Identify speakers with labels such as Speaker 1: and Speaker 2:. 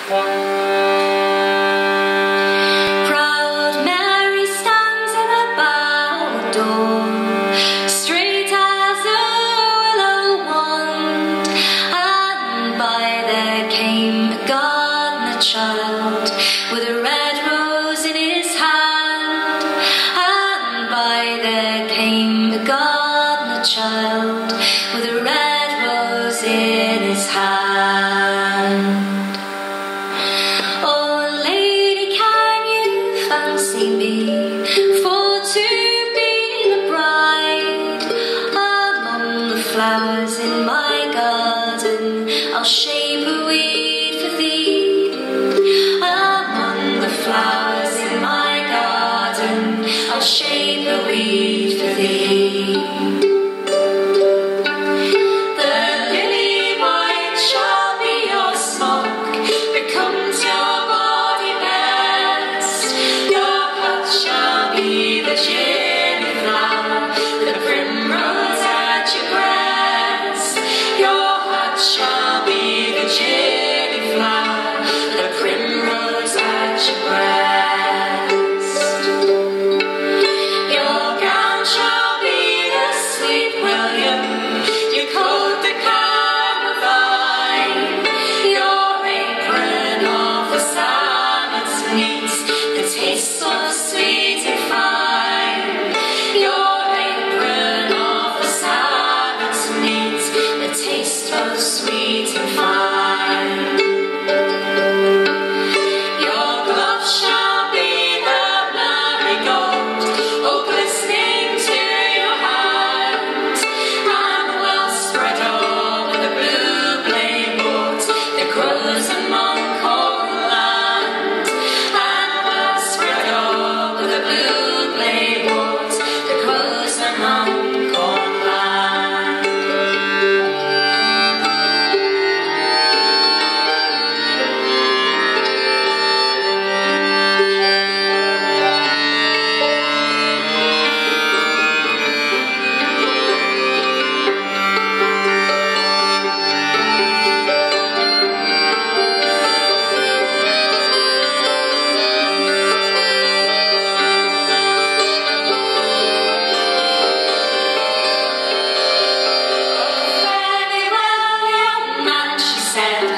Speaker 1: Proud Mary stands in a bower door, straight as a willow wand, and by there came a gardener child with a red rose in his hand, and by there came a gardener child with a red rose in his hand. Oh lady, can you fancy me for to be the bride? Among the flowers in my garden I'll shape a weed for thee. Among the flowers in my garden I'll shape a weed for thee.
Speaker 2: Said